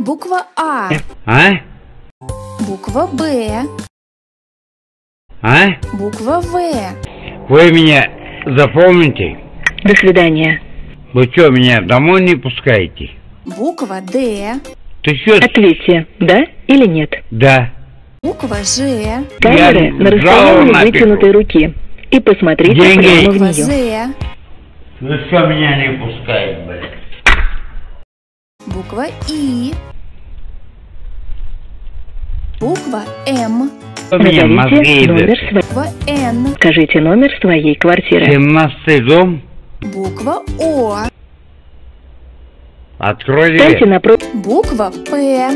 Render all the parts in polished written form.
Буква А. А? Буква Б. А? Буква В. Вы меня запомните? До свидания. Вы что, меня домой не пускаете? Буква Д. Ты что? Ответьте, да или нет. Да. Буква Ж. Камеры на расстоянии вытянутой руки. И посмотрите Деньги. прямо в Буква нее. З. Вы что, меня не пускаете, блядь? Буква И. Буква М. Вы меня мозги Назовите номер ебете. своей. Буква Н. Скажите номер своей квартиры. 17-й дом. Буква О. Открой Станьте дверь. напротив. Буква П.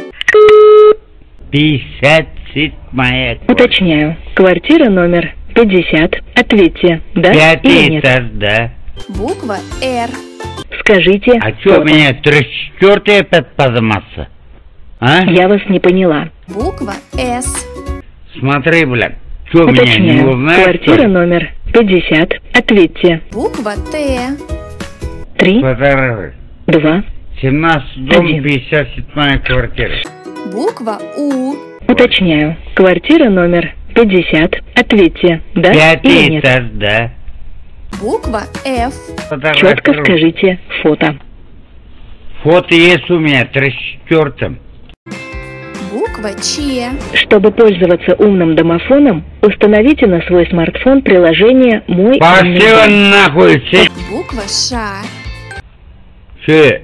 57-я. Уточняю. Квартира номер 50. Ответьте, да или Пятый нет. этаж, да. Буква Р. Скажите. А что, фото. меня 34-й опять подниматься? А? Я вас не поняла. Буква С. Смотри, блядь. Что, меня не Уточняю. узнаешь, Квартира что ли? номер 50. Ответьте. Буква Т. 3, Фотографии. 2. 17 дом, 1. 57-я квартира. Буква У. Уточняю. Квартира номер 50. Ответьте, да или Пятый нет. этаж, да. Буква Ф. Четко Фотографирую. скажите фото. Фото есть у меня, 34-м. Буква Ч. Чтобы пользоваться умным домофоном, установите на свой смартфон приложение «Мой умный Пошли дом». он нахуй, все. Буква Ш. Че,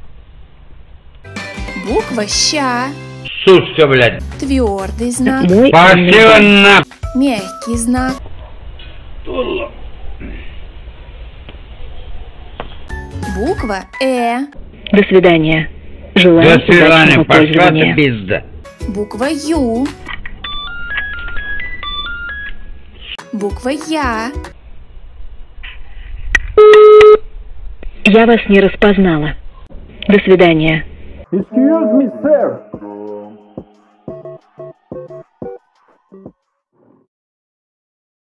Буква Щ. сучка, блядь. Твердый знак. «Мой умный Пошли дом». он нахуй. Мягкий знак. Буква Э. До свидания. Желаю До свидания, удачного пошла ты пользования. пизда. Буква Ю. Буква Я. Я вас не распознала. До свидания. Excuse me, sir.